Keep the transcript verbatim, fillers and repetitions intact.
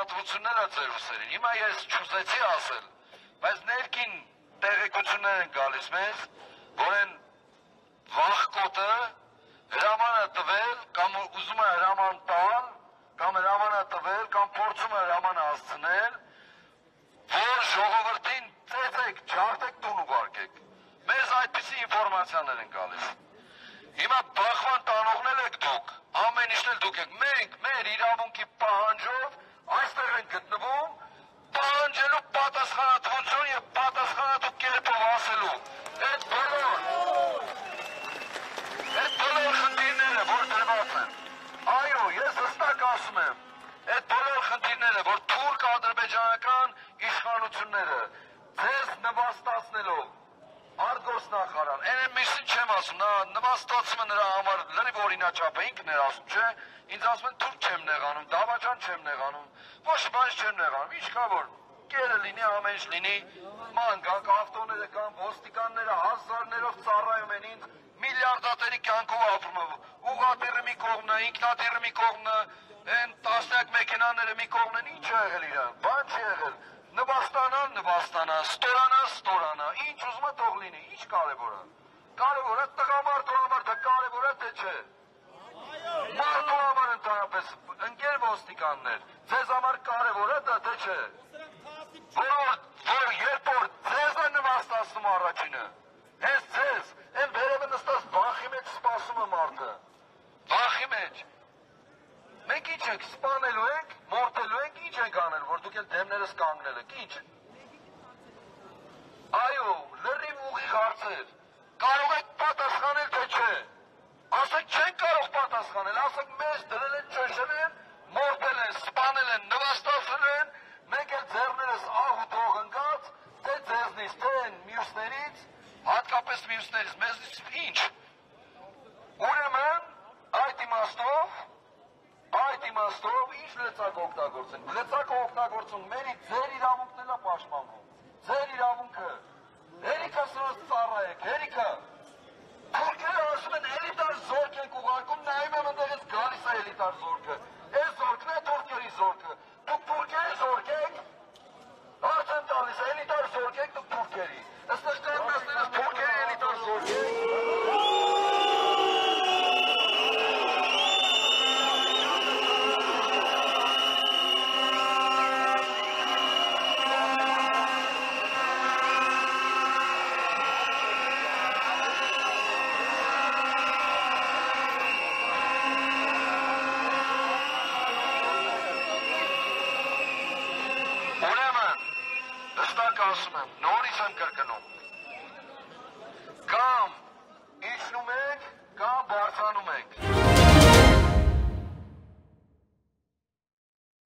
պատվություններ է ձեր ուսերին։ Հիմա ես չուզեցի ասել, բայց ներքին տեղեկություններ են գալիս մեզ, որ են վախկոտը հրաման է տվել կամ ուզում է հրաման տալ, կամ հրաման է տվել, կամ փորձում է հրաման հասցնել, որ ժողովրդին ծեծեք, ջարդեք, տուն ուղարկեք։ Մեզ այդպիսի ինֆորմացիաներ են գալիս։ Հիմա բախման տանողներ եք դուք, ամեն ինչն էլ դուք եք, մենք մեր իրավունքի պահանջով այստեղ են գտնվում, պահանջելու պատասխանատվություն եւ պատասխանատու կերպով ասելու։ Այդ բոլոր, այդ բոլոր խնդիրները, որ դրված են, այո, ես հստակ ասում եմ, այդ բոլոր խնդիրները, որ թուրք-ադրբեջանական իշխանությունները ձեզ նվաստացնելով արտգործնախարար, այն միշտ չեմ ասում, նա նվաստացումը նրա համար լրիվ օրինաչափ է, ինքն էր ասում, չէ, ինձ ասում են թուրք չեմ նեղանում, դավաճան չեմ նեղանում, ոչ բան չեմ նեղանում, ինչքա որ կերը լինի, ամեն ինչ լինի, ման կան, ավտոները կան, ոստիկանները հազարներով ծառայում են ինձ, միլիարդատերի կյանքով ապրում է, ուղղատիրը մի կողմն է, ինքնատիրը մի կողմն է, այն տասնյակ մեքենաները մի կողմն են, ինչ է եղել իրան, բան չի եղել, նվաստանա, նվաստանա, ստորանա, ստորանա, ինչ ուզում է թող լինի, ինչ կարևոր է, կարևոր է տղամարդու համար, դա կարևոր է, թե չէ, մարդու համար ընդհանրապես, ընկեր ոստիկաններ, ձեզ համար կարևոր է, դա թե չէ, որ երբ որ ձեզ է նվաստացնում առաջինը, հենց ձեզ, են վերևը նստած բախի մեջ սպասում է մարդը, բախի մեջ, մենք ինչ ենք, սպանելու ենք, մորթելու ենք, ինչ ենք անել, որ դուք էլ դեմներս կանգնել եք, ինչ ենք, այո, լրիվ ուղիղ հարցեր, կարող եք պատասխանել, թե չէ, ասեք չեն կարող պատասխանել, ասեք մեզ դրել են, ճնշել են, մորթել են, սպանել են, նվաստացել են, մենք էլ ձեռներս ահ ու դող ընկած, թե ձեզնից, թե են մյուսներից, հատկապես մյուսներից, մեզնից ինչ, ուրեմն, այդ իմաստով, այդ իմաստով ինչ լծակ օգտագործենք, լծակը օգտագործում, մերի ձեր իրավունքն էլ է պաշտպանվում, ձեր իրավունքը, հերիքա սրոց ծառայեք, հերիքա, թուրքերը ասում են էլիտար զորք ենք ուղարկում, նայում եմ ընդեղից գալիս է էլիտար զորքը, այս զորքն է թուրքերի զորքը, դուք թուրքերի զորք եք, հարց եմ տալիս, էլիտար զորք եք դուք թուրքերի, ըստեղ կանգնածներս թուրքերի էլիտար զորք եք, ասում եմ, նորից եմ կրկնում,